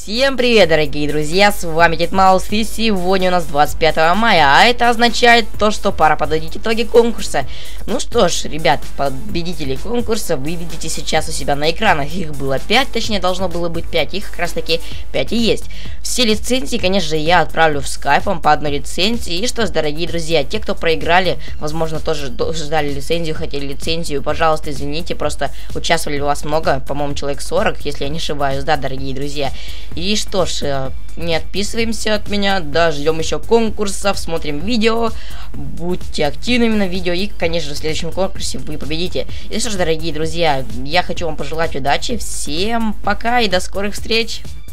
Всем привет, дорогие друзья, с вами Дед Маус, и сегодня у нас 25 мая, а это означает то, что пора подводить итоги конкурса. Ну что ж, ребят, победителей конкурса вы видите сейчас у себя на экранах. Их было 5, точнее должно было быть 5, их как раз таки 5 и есть. Все лицензии, конечно же, я отправлю в скайпом по одной лицензии. И что ж, дорогие друзья, те, кто проиграли, возможно, тоже ждали лицензию, хотели лицензию, пожалуйста, извините, просто участвовали у вас много, по-моему, человек 40, если я не ошибаюсь, да, дорогие друзья. И что ж, не отписываемся от меня, да, ждем еще конкурсов, смотрим видео, будьте активными на видео, и, конечно же, в следующем конкурсе вы победите. И что ж, дорогие друзья, я хочу вам пожелать удачи, всем пока и до скорых встреч!